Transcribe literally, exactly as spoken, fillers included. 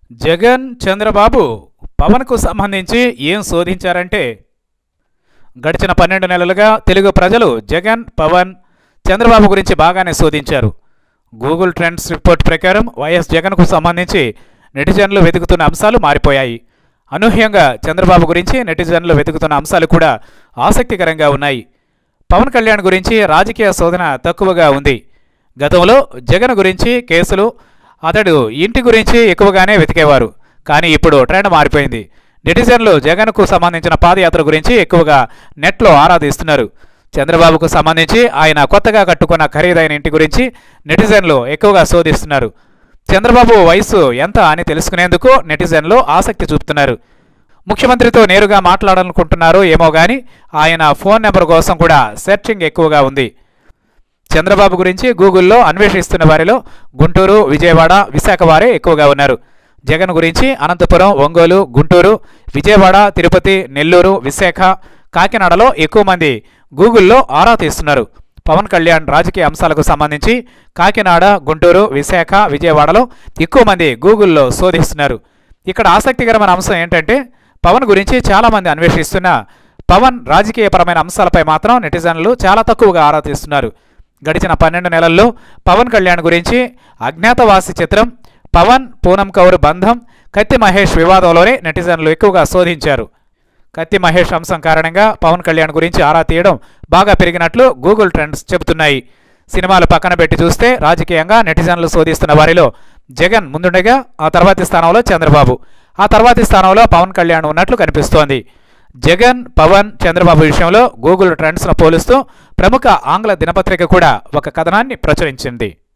జగన్ చంద్రబాబు పవన్కు సంబంధించి ఏం శోధించారంటే, గడిచిన పన్నెండు నెలలుగా తెలుగు ప్రజలు జగన్, పవన్, చంద్రబాబు గురించి బాగానే శోధించారు. గూగుల్ ట్రెండ్స్ రిపోర్ట్ ప్రకారం వైఎస్ జగన్కు సంబంధించి నెటిజన్లు వెతుకుతున్న అంశాలు మారిపోయాయి. అనూహ్యంగా చంద్రబాబు గురించి నెటిజన్లు వెతుకుతున్న అంశాలు కూడా ఆసక్తికరంగా ఉన్నాయి. పవన్ కళ్యాణ్ గురించి రాజకీయ శోధన తక్కువగా ఉంది. గతంలో జగన్ గురించి కేసులు, అతడు ఇంటి గురించి ఎక్కువగానే వెతికేవారు. కానీ ఇప్పుడు ట్రెండ్ మారిపోయింది. నెటిజన్లు జగన్కు సంబంధించిన పాదయాత్ర గురించి ఎక్కువగా నెట్లో ఆరాధిస్తున్నారు. చంద్రబాబుకు సంబంధించి ఆయన కొత్తగా కట్టుకున్న ఖరీదైన ఇంటి గురించి నెటిజన్లు ఎక్కువగా శోధిస్తున్నారు. చంద్రబాబు వయసు ఎంత అని తెలుసుకునేందుకు నెటిజన్లు ఆసక్తి చూపుతున్నారు. ముఖ్యమంత్రితో నేరుగా మాట్లాడాలనుకుంటున్నారు ఏమో కానీ ఆయన ఫోన్ నెంబర్ కోసం కూడా సెర్చింగ్ ఎక్కువగా ఉంది. చంద్రబాబు గురించి గూగుల్లో అన్వేషిస్తున్న వారిలో గుంటూరు, విజయవాడ, విశాఖ వారే ఎక్కువగా ఉన్నారు. జగన్ గురించి అనంతపురం, ఒంగోలు, గుంటూరు, విజయవాడ, తిరుపతి, నెల్లూరు, విశాఖ, కాకినాడలో ఎక్కువ మంది గూగుల్లో ఆరా తీస్తున్నారు. పవన్ కళ్యాణ్ రాజకీయ అంశాలకు సంబంధించి కాకినాడ, గుంటూరు, విశాఖ, విజయవాడలో ఎక్కువ మంది గూగుల్లో శోధిస్తున్నారు. ఇక్కడ ఆసక్తికరమైన అంశం ఏంటంటే, పవన్ గురించి చాలామంది అన్వేషిస్తున్న పవన్ రాజకీయపరమైన అంశాలపై మాత్రం నెటిజన్లు చాలా తక్కువగా ఆరా తీస్తున్నారు. గడిచిన పన్నెండు నెలల్లో పవన్ కళ్యాణ్ గురించి అజ్ఞాతవాసి చిత్రం, పవన్ పూనం కౌర్ బంధం, కత్తి మహేష్ వివాదంలోనే నెటిజన్లు ఎక్కువగా శోధించారు. కత్తి మహేష్ అంశం కారణంగా పవన్ కళ్యాణ్ గురించి ఆరా తీయడం బాగా పెరిగినట్లు గూగుల్ ట్రెండ్స్ చెబుతున్నాయి. సినిమాలు పక్కన పెట్టి చూస్తే రాజకీయంగా నెటిజన్లు శోధిస్తున్న వారిలో జగన్ ముందుండగా ఆ తర్వాతి స్థానంలో చంద్రబాబు, ఆ తర్వాతి స్థానంలో పవన్ కళ్యాణ్ ఉన్నట్లు కనిపిస్తోంది. జగన్, పవన్, చంద్రబాబు విషయంలో గూగుల్ ట్రెండ్స్ను పోలుస్తూ ప్రముఖ ఆంగ్ల దినపత్రిక కూడా ఒక కథనాన్ని ప్రచురించింది.